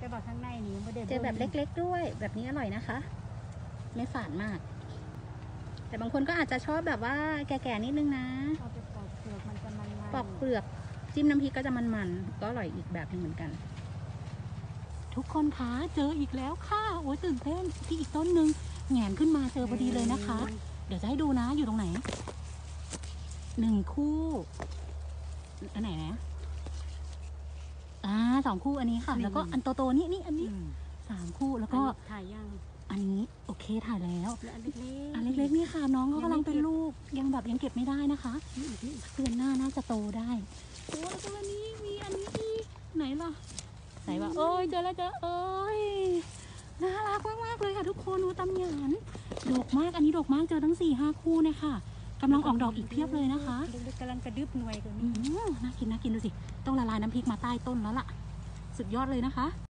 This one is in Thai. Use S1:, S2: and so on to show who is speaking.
S1: แต่บอกข้างในนี้ไม่ได้
S2: เจอแบบเล็กๆด้วยแบบนี้อร่อยนะคะ ไม่ฝาดมาก แต่บางคนก็อาจจะชอบแบบว่าแก่ๆนิดนึงนะ
S1: เอาไปปอกเปลือกมันจะมันๆ
S2: ปอกเปลือกจิ้มน้ำพริกก็จะมันๆก็อร่อยอีกแบบหนึงเหมือนกัน ทุกคนคะเจออีกแล้วค่ะโอ้ยตื่นเต้นที่อีกต้นนึงแหงนขึ้นมาเจอพอดีเลยนะคะ เดี๋ยวจะให้ดูนะอยู่ตรงไหน1 คู่อันไหนนะ2 คู่อันนี้ค่ะ แล้วก็อันโตๆนี่อันนี้3 คู่แล้วก็
S1: ถ่ายยัง
S2: อันนี้โอเคถ่ายแล้ว
S1: แล้วอันเล็ก
S2: อันเล็กๆนี่ค่ะน้องเขากำลังเป็นลูกยังเก็บไม่ได้นะคะเดือนหน้าน่าจะโตได้โอ้แล้วก็อันนี้มีอันนี้อีกไหนล่ะไหนวะเอ้ยเจอแล้วเอ้ยน่ารักมากๆเลยค่ะทุกคนดูตำหยานดกมากอันนี้ดกมากเจอทั้ง4-5 คู่เนี่ยค่ะกำลังออกดอกอีกเพียบเลยนะคะ
S1: เล็กๆกำลังกระดึบหน่วยตัว
S2: อื
S1: นี้
S2: น่ากินดูสิต้องละลายน้ำพริกมาใต้ต้นแล้วล่ะสุดยอดเลยนะคะ